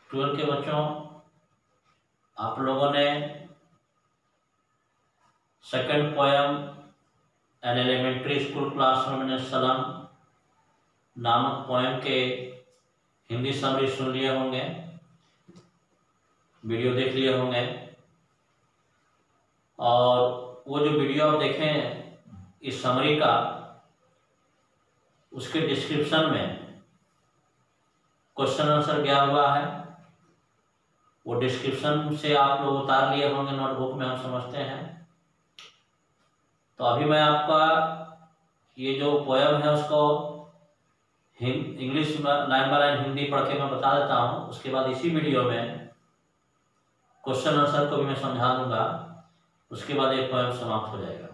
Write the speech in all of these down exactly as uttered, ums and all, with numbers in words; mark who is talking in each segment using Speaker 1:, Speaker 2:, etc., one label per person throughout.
Speaker 1: Twelfth के बच्चों, आप लोगों ने second poem an elementary school classroom in slum नामक पोयम के हिंदी समरी सुन लिए होंगे, वीडियो देख लिए होंगे। और वो जो वीडियो आप देखें इस समरी का, उसके डिस्क्रिप्शन में क्वेश्चन आंसर दिया हुआ है। वो डिस्क्रिप्शन से आप लोग उतार लिए होंगे नोटबुक में, हम समझते हैं। तो अभी मैं आपका ये जो पोयम है उसको English line by line Hindi पढ़ के मैं बता देता हूँ। उसके बाद इसी वीडियो में क्वेश्चन आंसर को भी मैं समझा दूंगा। उसके बाद एक पोयम समाप्त हो जाएगा।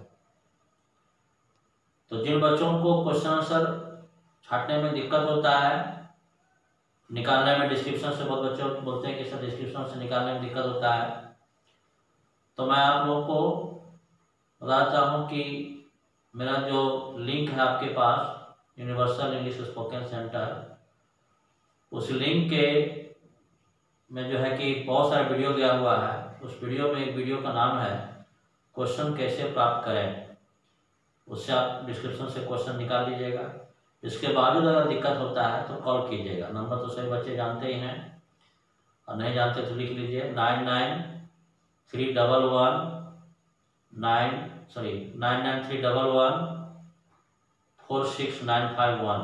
Speaker 1: तो जिन बच्चों को क्वेश्चन आंसर छाटने में दिक्कत होता है, निकालने में, डिस्क्रिप्शन से बहुत बच्चे बोलते हैं कि सर डिस्क्रिप्शन से निकालने में दिक्कत होता है, तो मैं आप लोगों को बताता हूँ कि मेरा जो लिंक है आपके पास, यूनिवर्सल इंग्लिश स्पोकन सेंटर, उस लिंक के में जो है कि बहुत सारा वीडियो दिया हुआ है। उस वीडियो में एक वीडियो का नाम है क्वेश्चन कैसे प्राप्त करें। उससे आप डिस्क्रिप्शन से क्वेश्चन निकाल लीजिएगा। इसके बावजूद अगर दिक्कत होता है तो कॉल कीजिएगा। नंबर तो सभी बच्चे जानते ही हैं, और नहीं जानते तो लिख लीजिए nine nine three double one nine sorry nine nine three double one four six nine five one.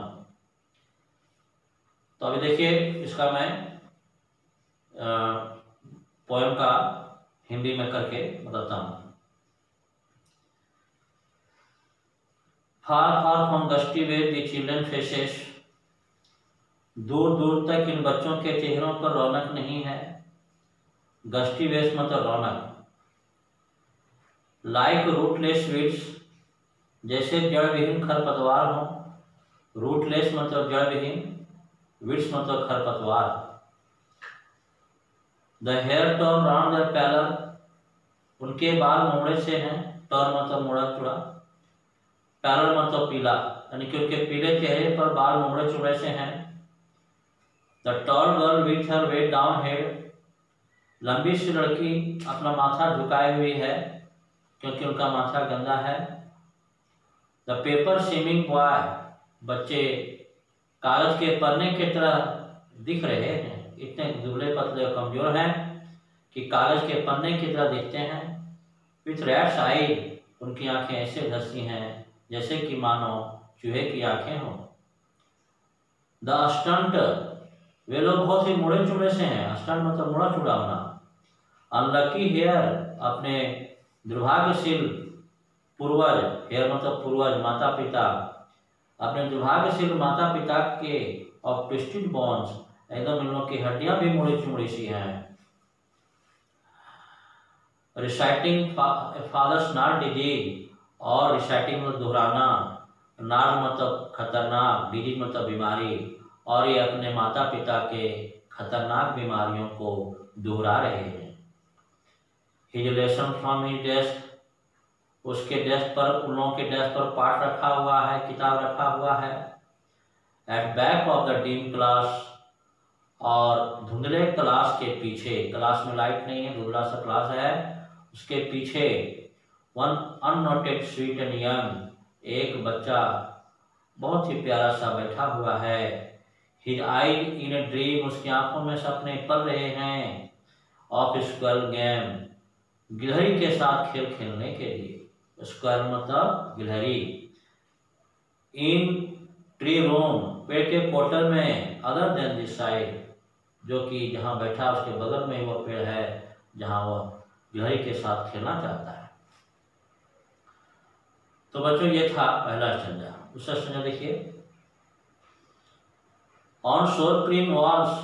Speaker 1: तो अभी देखिए इसका मैं पोएम का हिंदी में करके बताता हूँ। Far far from gusty way the children faces, दूर दूर तक इन बच्चों के चेहरों पर रौनक नहीं है। गस्टी वेस मतलब रौनक। लाइक रूटलेस वीड्स, जैसे जड़ विहीन खरपतवार हो। रूटलेस मतलब जड़ विहीन, वीड्स मतलब खरपतवार। The hair turn round the pallor, उनके बाल मोड़े से हैं। टर्न मतलब मोड़ा चुड़ा, पैलर मतलब पीला, यानी कि उनके पीले चेहरे पर बाल मोड़े चुड़े से हैं। The tall girl with her weighed down head, लंबी सी लड़की अपना माथा झुकाए हुई है क्योंकि उनका माथा गंदा है। द पेपर सीमिंग बॉय, बच्चे कागज के पन्ने की तरह दिख रहे हैं, इतने दुबले पतले और कमजोर हैं कि कागज के पन्ने की तरह दिखते हैं। विथ रैट्स आई, उनकी आंखें ऐसे धंसी हैं जैसे कि मानो चूहे की आंखें हों। द स्टंट, वे लोग बहुत ही मुड़े चुड़े से हैं। स्टंट मतलब मुड़ा चुड़ा होना। अनलकी हेयर, अपने दुर्भाग्यशील पूर्वज, हेयर मतलब पूर्वज, माता पिता, अपने दुर्भाग्यशील माता पिता के और ट्विस्टेड बोन्स, एकदम इन लोगों की हड्डियां भी मुड़ी चुड़ी सी हैं। रिसाइटिंग फादर्स नार्ड डिजीज, और रिसाइटिंग मतलब दोहराना, नार्ड मतलब खतरनाक, डिजीज मतलब बीमारी, और ये अपने माता पिता के खतरनाक बीमारियों को दोहरा रहे हैं। His lesson from his desk, उसके डेस्क पर, उन लोगों के डेस्क पर पाठ रखा हुआ है, किताब रखा हुआ है। At back of the dim class, और धुंधले क्लास के पीछे, क्लास में लाइट नहीं है, धुंधला सा क्लास है, उसके पीछे one unnoted sweet and young, एक बच्चा बहुत ही प्यारा सा बैठा हुआ है। His I in a dream, उसकी आंखों में सपने पल रहे हैं। ऑफ स्क्वेल गेम, गिलहरी के साथ खेल खेलने के लिए। स्क्वेल मतलब गिलहरी। इन ट्री रूम, पेड़ के पोर्टल में। अदर देन दिस साइड, जो कि जहाँ बैठा उसके बगल में वो पेड़ है जहाँ वह गिलहरी के साथ खेलना चाहता है। तो बच्चों ये था पहला स्टैंजा। दूसरा स्टैंजा देखिए। ऑन शोर क्रीम वॉल्स,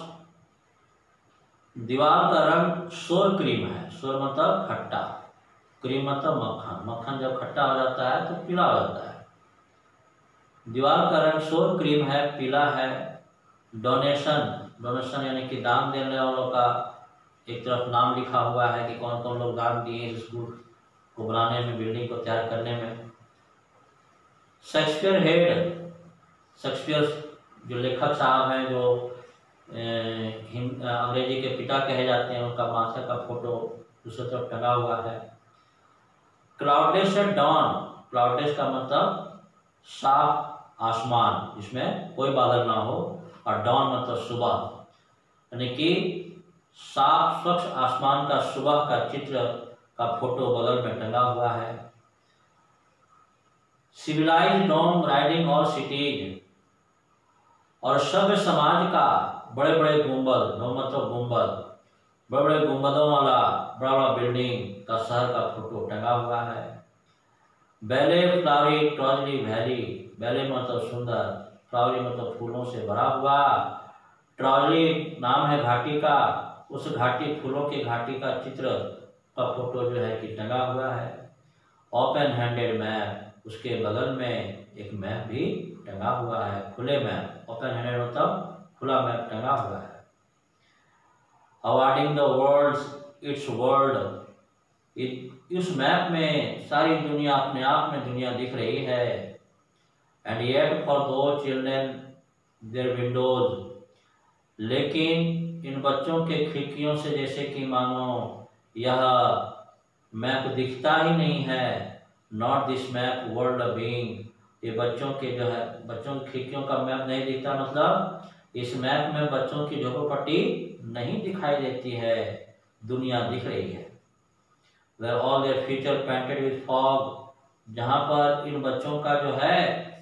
Speaker 1: दीवार का रंग शोर क्रीम है। शोर मतलब खट्टा, क्रीम मतलब मक्खन। मक्खन जब खट्टा हो जाता है तो पीला हो जाता है। दीवार का रंग शोर क्रीम है, पीला है। डोनेशन, डोनेशन यानी कि दान देने वालों का एक तरफ नाम लिखा हुआ है कि कौन कौन लोग दान दिए स्कूल को बनाने में, बिल्डिंग को तैयार करने में। शेक्सपियर हेड, शेक्सपियर जो लेखक साहब हैं, जो हिंद अंग्रेजी के पिता कहे जाते हैं, उनका माता का फोटो दूसरी तरफ टंगा हुआ है। क्लाउडलेस एट डॉन, क्लाउडलेस का मतलब साफ आसमान जिसमें कोई बादल ना हो, और डॉन मतलब सुबह, यानी कि साफ स्वच्छ आसमान का सुबह का चित्र का फोटो बगल में टंगा हुआ है। Civilised dome riding all cities, और सभ्य समाज का बड़े बड़े गुंबद, डोम मतलब गुंबद, बड़े बड़े गुंबदों वाला बड़ा बड़ा बिल्डिंग का शहर का फोटो टंगा हुआ है। Belle flowery Tyrolese valley, belle मतलब सुंदर, फ्लावरी मतलब फूलों से भरा हुआ, ट्रॉजली नाम है घाटी का, उस घाटी फूलों की घाटी का चित्र का फोटो जो है कि टंगा हुआ है। ओपन हैंडेड मैप, उसके बगल में एक मैप भी टंगा हुआ है, खुले मैप, ओपन हैंडेड मतलब खुला मैप टंगा हुआ है। Awarding the world its world, इस मैप में सारी दुनिया अपने आप में दुनिया दिख रही है। And yet for two children their windows, लेकिन इन बच्चों के खिड़कियों से जैसे कि मानो यह मैप दिखता ही नहीं है। Not this map world being, ये बच्चों के जो है बच्चों की खिड़कियों का मैप नहीं दिखता, मतलब इस मैप में बच्चों की झोपड़पट्टी नहीं दिखाई देती है, दुनिया दिख रही है। Where all their future painted with fog, जहाँ पर इन बच्चों का जो है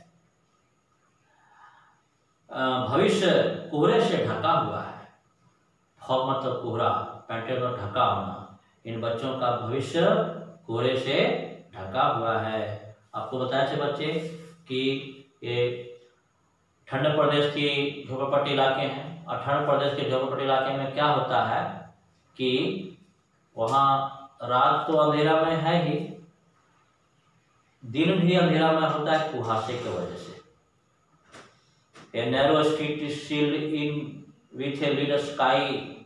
Speaker 1: भविष्य कोहरे से ढका हुआ है। फॉग मतलब कोहरा, पेंटेड मतलब ढका होना, इन बच्चों का भविष्य कोहरे से ढका हुआ है। आपको बताया थे बच्चे कि ये ठंडे प्रदेश की झोपड़पट्टी इलाके हैं, और ठंड प्रदेश के झोपड़पट्टी इलाके में क्या होता है कि वहाँ रात तो अंधेरा में है ही, दिन भी अंधेरा में होता है कुहासे की वजह से। A narrow street is sealed in with a lit sky,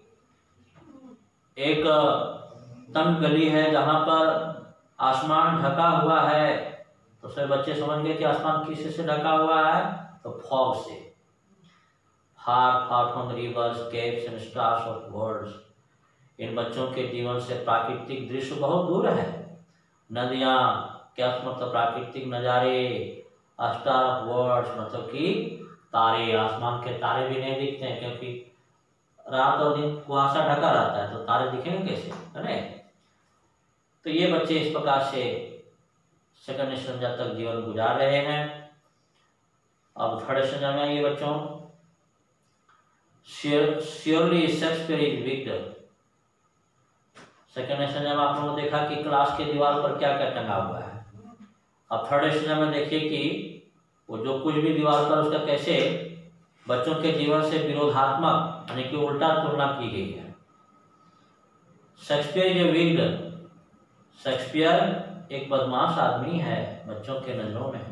Speaker 1: एक तंग गली है जहाँ पर आसमान ढका हुआ है। तो सब बच्चे समझ गए कि आसमान किस से ढका हुआ है, तो फॉग से। Far far from rivers caves and stars of worlds, इन बच्चों के जीवन से प्राकृतिक दृश्य बहुत दूर है। नदियाँ, कैप्स मतलब प्राकृतिक नज़ारे, स्टार ऑफ वर्ल्ड्स मतलब कि तारे, आसमान के तारे भी नहीं दिखते हैं क्योंकि रात और दिन कुहासा ढका रहता है, तो तारे दिखेंगे कैसे, है ना। तो ये बच्चे इस प्रकार से सेकंड स्टैंडर्ड तक जीवन गुजार रहे हैं। अब थर्ड स्टैंडर्ड में ये बच्चों, surely Shakespeare is wicked. Second standard में आप लोगों ने देखा कि क्लास के दीवार पर क्या क्या टंगा हुआ है। अब थर्ड स्टैंडर्ड में देखिए कि वो जो कुछ भी दीवार पर उसका कैसे बच्चों के जीवन से विरोधात्मक यानी कि उल्टा तुलना की गई है। शेक्सपियर इज विक्ड, शेक्सपियर एक बदमाश आदमी है बच्चों के नजरों में।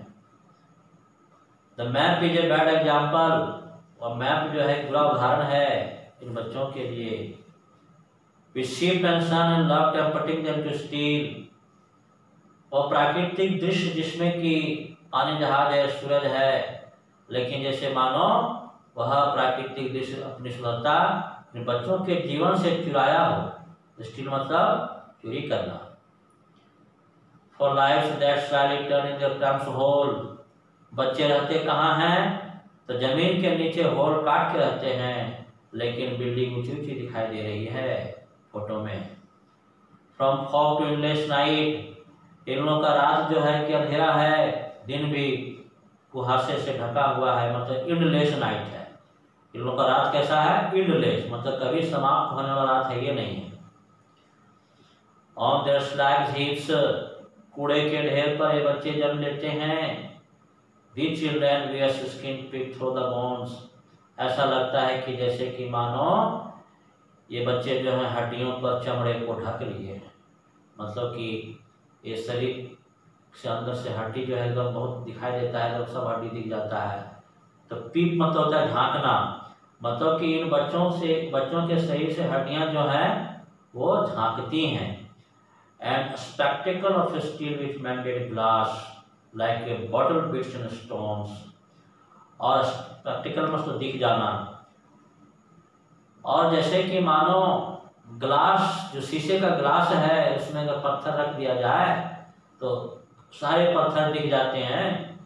Speaker 1: The map is a bad example, और मैप जो है बुरा उदाहरण है इन बच्चों के लिए। We shift and sun and love tempting them to steal, और प्राकृतिक दृश्य जिसमें कि पानी जहाज है, सूरज है, लेकिन जैसे मानो वह प्राकृतिक दृश्य अपनी सुंदरता इन बच्चों के जीवन से चुराया हो। स्टील मतलब चोरी करना। For lives that slyly turn in their crumbs hole, बच्चे रहते कहाँ हैं, तो जमीन के नीचे होल काट के रहते हैं, लेकिन बिल्डिंग ऊंची ऊंची दिखाई दे रही है फोटो में। From fog to endless night, इन लोगों का रात जो है कि अंधेरा है, दिन भी कुहासे से ढका हुआ है, मतलब एंडलेस नाइट है। इन लोगों का रात कैसा है, एंडलेस मतलब कभी समाप्त होने वाला रात है, ये नहीं है। ऑन देयर स्लैग्स हीप्स, कूड़े के ढेर पर ये बच्चे जन्म लेते हैं। The children wears skin peep through the bones, ऐसा लगता है कि जैसे कि मानो ये बच्चे जो हैं हड्डियों पर चमड़े को ढक लिए हैं, मतलब कि ये शरीर से अंदर से हड्डी जो है एकदम बहुत दिखाई देता है, तो सब हड्डी दिख जाता है। तो पीप मतलब होता है झांकना, मतलब कि इन बच्चों से बच्चों के शरीर से हड्डियां जो हैं वो झांकती हैं। And spectacle of steel with mended glass like a bottle bits in stones, और स्पेक्टिकल मतलब दिख जाना, और जैसे कि मानो ग्लास, जो शीशे का ग्लास है, उसमें अगर पत्थर रख दिया जाए तो सारे पत्थर दिख जाते हैं।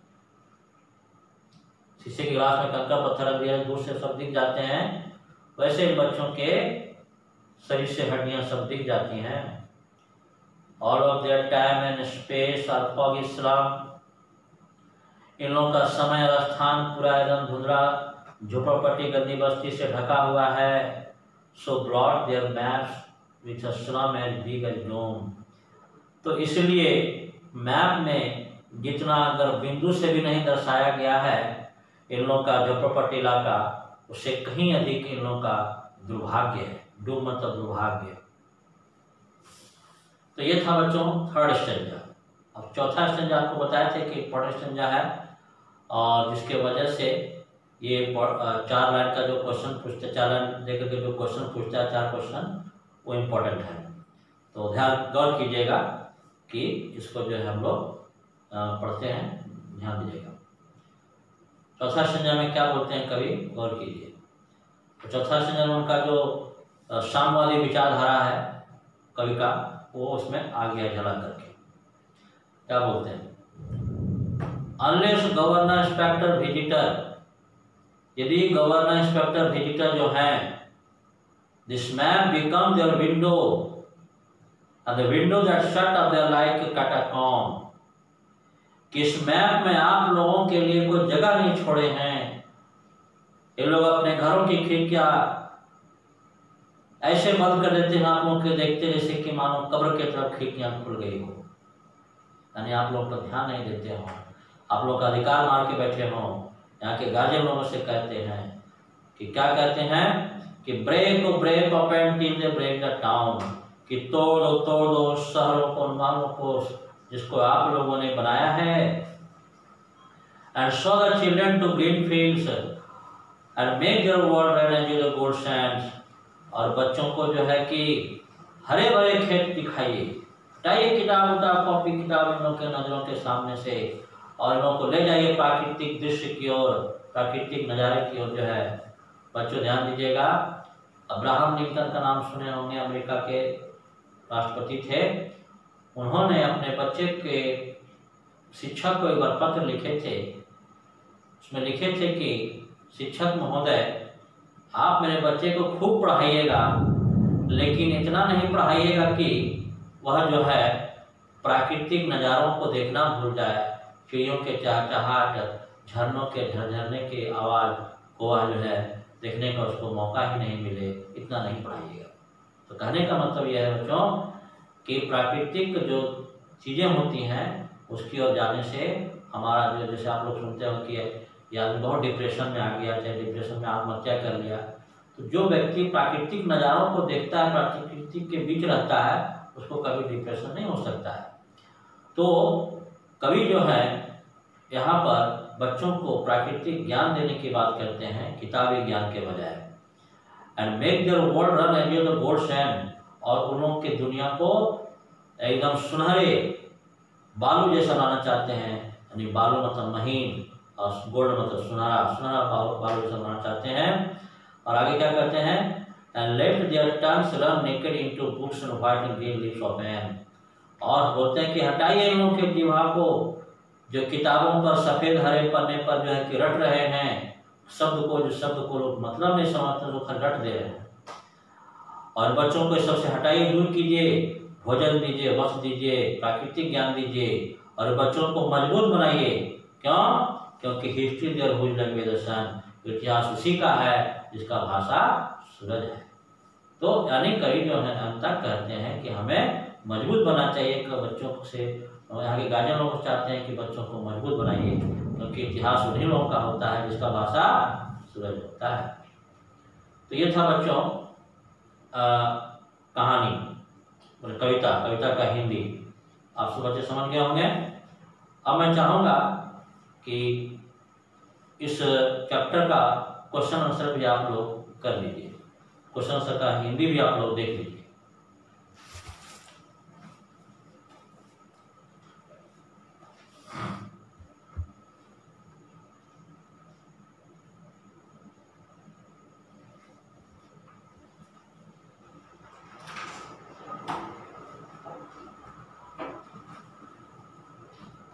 Speaker 1: शीशे के गिलास में कंकड़ पत्थर रख दिया, दूर से सब दिख जाते हैं। वैसे बच्चों के शरीर से हड्डियां सब दिख जाती हैं। All of their time and space are fog is slum, इन लोगों का समय और स्थान पूरा एकदम धुंधला, झोपड़पट्टी गंदी बस्ती से ढका हुआ है। So broad their maps with a slum as big as doom, तो इसलिए मैप में जितना अगर बिंदु से भी नहीं दर्शाया गया है इन लोगों का झोपड़पट्टी इलाका, उससे कहीं अधिक इन लोगों का दुर्भाग्य है। डूम मतलब दुर्भाग्य। तो ये था बच्चों थर्ड स्टेंजा। अब चौथा स्टेंजा आपको बताया थे कि इम्पोर्टेंट स्टेंजा है, और जिसके वजह से ये चार लाइन का जो क्वेश्चन पूछते, चार लाइन देकर के जो क्वेश्चन पूछता है, चार क्वेश्चन, वो इम्पोर्टेंट है। तो ध्यान गौर कीजिएगा कि इसको जो है हम लोग पढ़ते हैं, ध्यान दीजिएगा। चौथा स्टेंजा में क्या बोलते हैं कवि, गौर कीजिए। तो चौथा स्टेंजा में उनका जो साम्यवादी विचारधारा है कवि का, वो उसमें आ गया झलक करके। क्या बोलते हैं, अनलेस गवर्नर इंस्पेक्टर विजिटर, यदि गवर्नर इंस्पेक्टर विजिटर जो है, this map become their window and the window that shut up their like catacomb, कि इस मैप में आप लोगों के लिए कोई जगह नहीं छोड़े हैं। ये लोग अपने घरों की खिड़कियां ऐसे बंद कर देते हैं, आप लोगों के देखते जैसे कि मानो कब्र की तरफ खिड़कियां खुल गई हो, यानी आप लोग पर ध्यान नहीं देते हो, आप लोग का अधिकार मार के बैठे हो। यहाँ के गार्जियन लोगों से कहते हैं कि क्या कहते हैं कि break break open till they break the town, कि तोड़ दो तोड़ दो शहरों को, मानों को जिसको आप लोगों ने बनाया है। And show the children to green fields and make their world red as the gold sands, और बच्चों को जो है कि हरे भरे खेत दिखाइए, हटाइए किताब उताब कॉपी किताब इन लोगों के नजरों के सामने से, और इन लोगों को ले जाइए प्राकृतिक दृश्य की ओर, प्राकृतिक नज़ारे की ओर जो है। बच्चों ध्यान दीजिएगा, अब्राहम लिंकन का नाम सुने होंगे, अमेरिका के राष्ट्रपति थे। उन्होंने अपने बच्चे के शिक्षक को एक बार पत्र लिखे थे, उसमें लिखे थे कि शिक्षक महोदय, आप मेरे बच्चे को खूब पढ़ाइएगा, लेकिन इतना नहीं पढ़ाइएगा कि वह जो है प्राकृतिक नज़ारों को देखना भूल जाए, चिड़ियों के चहचहाट, झरनों के झरझरने के आवाज़ को वह जो है देखने का उसको मौका ही नहीं मिले, इतना नहीं पढ़ाइएगा। तो कहने का मतलब यह है बच्चों कि प्राकृतिक जो चीज़ें होती हैं उसकी ओर जाने से हमारा जो, जैसे आप लोग सुनते हो कि या बहुत डिप्रेशन में आ गया, चाहे डिप्रेशन में आत्महत्या कर लिया, तो जो व्यक्ति प्राकृतिक नज़ारों को देखता है, प्राकृतिक के बीच रहता है, उसको कभी डिप्रेशन नहीं हो सकता है। तो कवि जो है यहाँ पर बच्चों को प्राकृतिक ज्ञान देने की बात करते हैं, किताबी ज्ञान के बजाय। And make their world run as the gold sand, और उन लोगों की दुनिया को एकदम सुनहरे बालू जैसा लाना चाहते हैं, यानी बालू मतलब महीन और गोल्ड मतलब सुनहरा, सुनहरा बालू जैसा लाना चाहते हैं। और आगे क्या करते हैं, and let their tongues run naked into books and white and green leaves of man, और बोलते हैं कि हटाइए इन लोगों के जीवा को जो किताबों पर सफेद हरे पन्ने पर जो है कि रट रहे हैं, शब्द को, जो शब्द को लोग मतलब नहीं समझते तो रट दे रहे हैं। और बच्चों को सबसे हटाइए, दूर कीजिए, भोजन दीजिए, वस्त्र दीजिए, प्राकृतिक ज्ञान दीजिए, और बच्चों को मजबूत बनाइए। क्यों? क्योंकि history their whose language sun, इतिहास उसी का है जिसका भाषा सूरज है। तो यानी कवि जो है अंतर कहते हैं कि हमें मजबूत बनना चाहिए कि बच्चों से, यहाँ के गार्जियन लोग चाहते हैं कि बच्चों को मजबूत बनाइए, क्योंकि इतिहास उन्हीं लोगों का होता है जिसका भाषा सूरज होता है। तो ये था बच्चों कहानी, कविता, कविता का हिंदी आप सब बच्चे समझ गए होंगे। अब मैं चाहूँगा कि इस चैप्टर का क्वेश्चन आंसर भी आप लोग कर लीजिए, क्वेश्चन आंसर का हिंदी भी आप लोग देख लीजिए।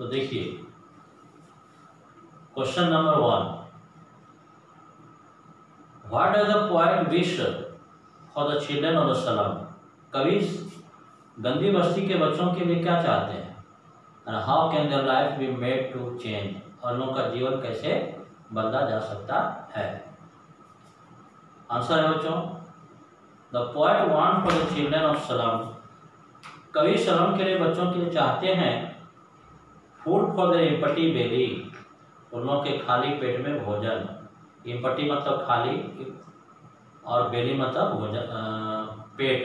Speaker 1: तो देखिए question number one, what does the poet wish for the children of the slum. कवि गंदी बस्ती के बच्चों के लिए क्या चाहते हैं, and how can their life be made to change, और लोगों का जीवन कैसे बदला जा सकता है। आंसर है बच्चों, the poet want for the children of slum, कवि स्लम के लिए बच्चों के लिए चाहते हैं food for the empty belly, उन लोगों के खाली पेट में भोजन। एम्प्टी मतलब खाली और बेली मतलब भोजन पेट।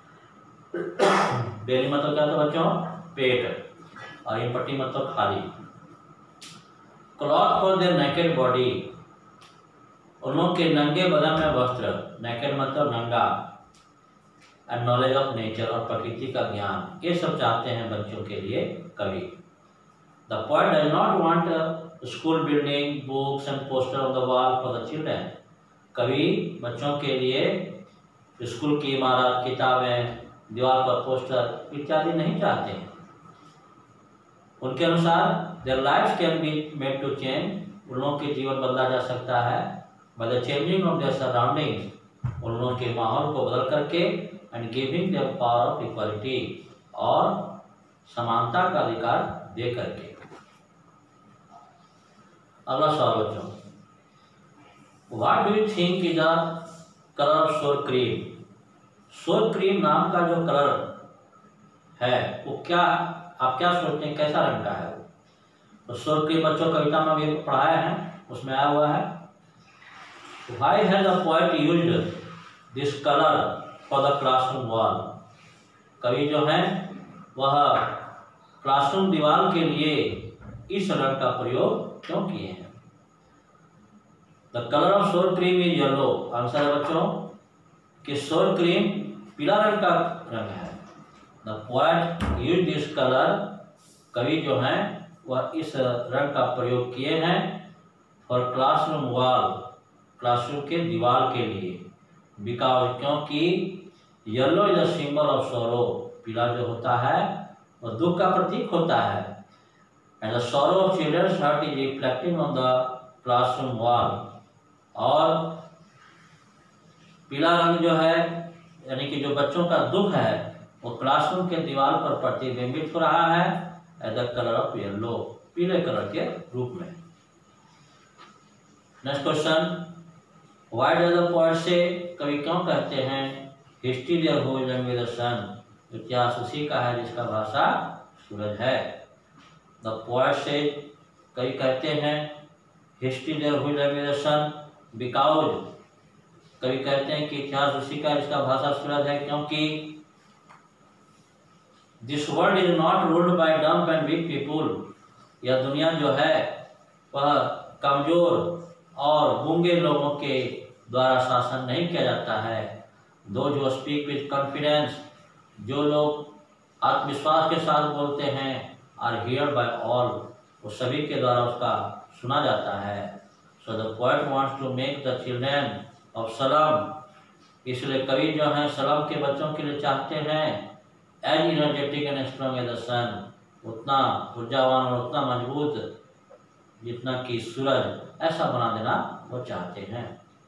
Speaker 1: बेली मतलब क्या था बच्चों, पेट, और एम्प्टी मतलब खाली। Cloth for their naked body, उन लोगों के नंगे बदन में वस्त्र, नेकेड मतलब नंगा। एंड नॉलेज ऑफ नेचर, और प्रकृति का ज्ञान, ये सब चाहते हैं बच्चों के लिए कवि। The poet does not want school building, books and poster on the wall for the children, कवि बच्चों के लिए स्कूल की इमारत, किताबें, दीवार पर पोस्टर इत्यादि नहीं चाहते हैं। उनके अनुसार their life can be made to change, उन लोगों के जीवन बदला जा सकता है by the changing of their surroundings, उन लोगों के माहौल को बदल करके, and giving their power of equality, और समानता का अधिकार दे करके। अगला सवाल बच्चों, what do you think is the colour of sour cream. Sour cream नाम का जो कलर है वो क्या, आप क्या सोचते हैं कैसा रंग का है वो। तो सोर क्रीम बच्चों कविता में भी पढ़ाया है, उसमें आया हुआ है। Why has the poet used this colour for the classroom wall, कवि जो है वह क्लासरूम दीवार के लिए इस रंग का प्रयोग क्यों किए हैं। The colour of sour cream is yellow, answer है बच्चों कि सोर क्रीम पीला रंग का रंग है। The poet use this colour, कवि जो है वह इस रंग का प्रयोग किए हैं फॉर क्लासरूम वॉल, क्लासरूम के दीवार के लिए। बिकॉज, क्योंकि yellow is the symbol of sorrow, पीला जो होता है वह दुख का प्रतीक होता है। And the sorrow of children's heart is reflecting on the classroom wall, और पीला रंग जो है यानी कि जो बच्चों का दुख है वो क्लासरूम के दीवार पर प्रतिबिंबित हो रहा है as the colour of yellow, पीले कलर के रूप में। Next question, why does the poet say, कवि क्यों कहते हैं history their who is language the sun, इतिहास उसी का है जिसका भाषा सूरज है। द पोएट से, कवि कहते हैं history their who is language the sun, because, कवि कहते हैं कि इतिहास उसी का जिसका भाषा सूरज है, क्योंकि this world is not ruled by dumb and weak people, यह दुनिया जो है वह कमजोर और गूंगे लोगों के द्वारा शासन नहीं किया जाता है। दो जो स्पीक विद कॉन्फिडेंस, जो लोग आत्मविश्वास के साथ बोलते हैं, आर हियर्ड बाय ऑल, वो सभी के द्वारा उसका सुना जाता है। So the poet wants to make the children of slum, इसलिए कवि जो हैं सलम के बच्चों के लिए चाहते हैं as energetic and strong as the sun, उतना ऊर्जावान और उतना मजबूत जितना कि सूरज, ऐसा बना देना वो चाहते हैं।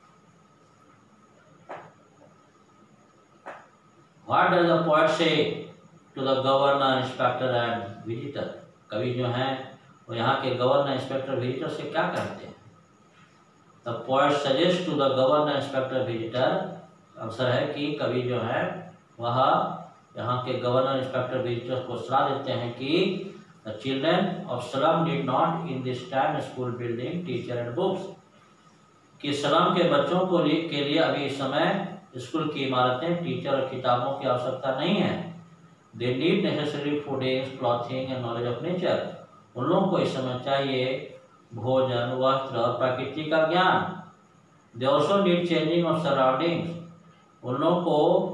Speaker 1: What does the poet say to the governor, inspector and visitor, कवि जो हैं वो यहाँ के गवर्नर, इंस्पेक्टर, विजिटर से क्या कहते हैं। The poet suggest to the governor, inspector, visitor, answer है कि कवि जो है वह यहाँ के गवर्नर, इंस्पेक्टर, विजिटर्स को सलाह देते हैं कि the children of slum did not in this time school building, teacher and books, कि स्लम के बच्चों को के लिए अभी इस समय स्कूल की इमारतें, टीचर और किताबों की आवश्यकता नहीं है। They need necessary fooding, clothing and knowledge of nature, उन लोगों को इस समय चाहिए भोजन, वस्त्र और प्रकृति का ज्ञान। They also need changing of surroundings, उन लोगों को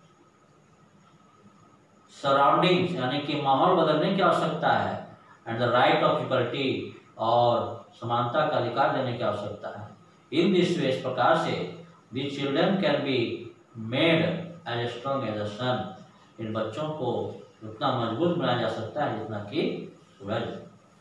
Speaker 1: सराउंडिंग्स यानी कि माहौल बदलने की आवश्यकता है। And the right of equality, और समानता का अधिकार देने की आवश्यकता है। इन दिस वे, इस प्रकार से the children can be made as strong as the sun, इन बच्चों को उतना मजबूत बनाया जा सकता है जितना कि सूरज।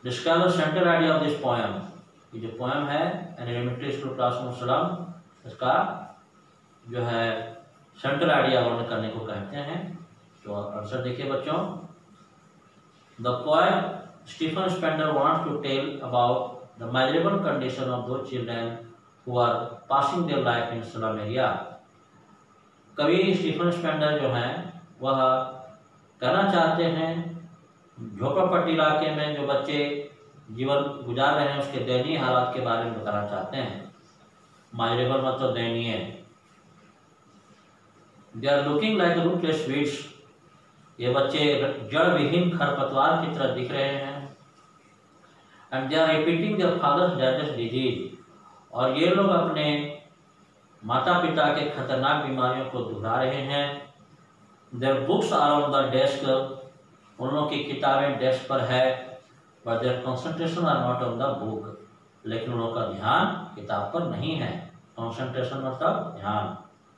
Speaker 1: Describe the central idea of this poem. ये जो पोएम है एन एलिमेंट्री स्कूल क्लासरूम सलम, इसका जो है सेंट्रल आइडिया वर्णन करने को कहते हैं। तो आंसर देखिए बच्चों, the poem Stephen Spender wants to tell about the miserable condition of those children who are passing their life in slum area। कवि स्टीफन स्पेंडर जो हैं वह कहना चाहते हैं झोपड़पट्टी इलाके में जो बच्चे जीवन गुजार रहे हैं उसके दयनीय हालात के बारे में बताना चाहते हैं। माइरेबल मतलब दयनीय। They are looking like rootless weeds, ये बच्चे जड़ विहीन खरपतवार की तरह दिख रहे हैं। And they are repeating their fathers dangerous disease, और ये लोग अपने माता पिता के खतरनाक बीमारियों को दोहरा रहे हैं। Their books are on the desk, उन लोगों की किताबें डेस्क पर है, but their concentration are not on the book, लेकिन उन लोगों का ध्यान किताब पर नहीं है। कंसंट्रेशन मतलब ध्यान।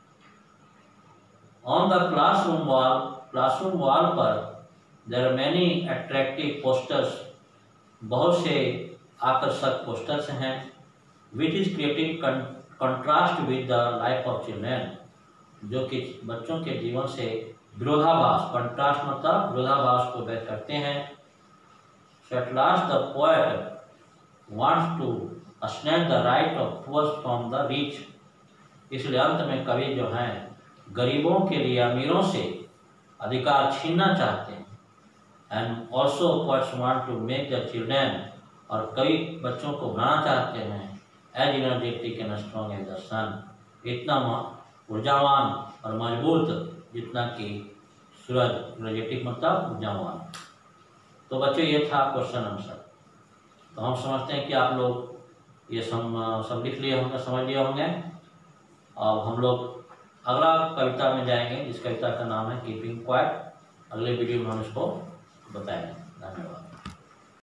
Speaker 1: On the classroom wall, classroom wall पर there are many attractive posters, बहुत से आकर्षक पोस्टर्स हैं। Which is creating contrast with the life of children, जो कि बच्चों के जीवन से विरोधाभास, कंट्रास्ट मतलब विरोधाभास को व्यक्त करते हैं। So at last the poet wants to snatch the right of poors from the rich, इसलिए अंत में कवि जो हैं गरीबों के लिए अमीरों से अधिकार छीनना चाहते हैं। And also poets want to make the children, और कई बच्चों को बनाना चाहते हैं as energetic and strong as the sun, इतना ऊर्जावान और मजबूत जितना कि सूरज। एनर्जेटिक मतलब ऊर्जावान। तो बच्चों ये था क्वेश्चन आंसर। तो हम समझते हैं कि आप लोग ये सब सब लिख लिए होंगे, समझ लिए होंगे। अब हम लोग अगला कविता में जाएंगे, जिस कविता का नाम है कीपिंग क्वाइट। अगले वीडियो में हम इसको बताएंगे।